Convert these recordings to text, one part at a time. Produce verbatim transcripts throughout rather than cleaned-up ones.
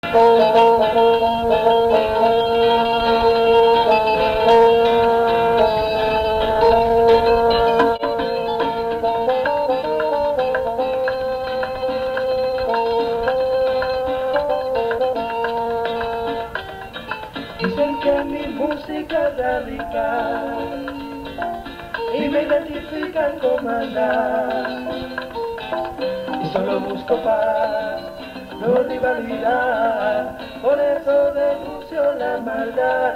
Dicen que mi música es radical y me identifican como andar, y solo busco paz, no rivalidad, por eso denuncio la maldad.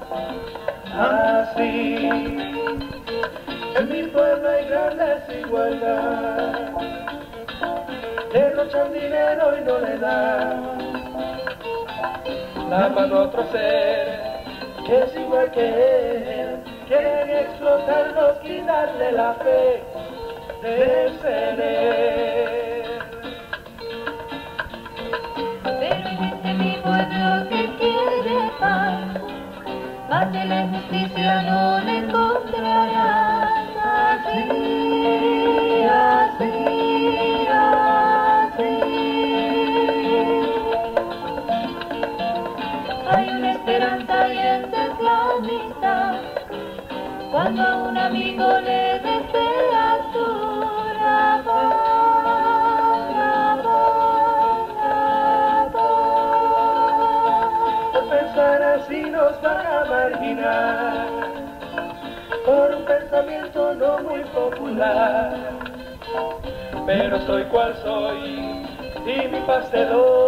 Así, en mi pueblo hay gran desigualdad, derrochan dinero y no le dan la mano a otro ser que es igual que él. Quieren explotarnos, quitarle la fe de ser. Pero en este mi pueblo que quiere paz, más de la injusticia no le encontrarás. Así, así, así. Hay una esperanza y esa es la amistad. Cuando a un amigo le deseas tú la paz, la paz, la paz. Por pensar así nos van a marginar, por un pensamiento no muy popular. Pero soy cual soy y mi paz te doy.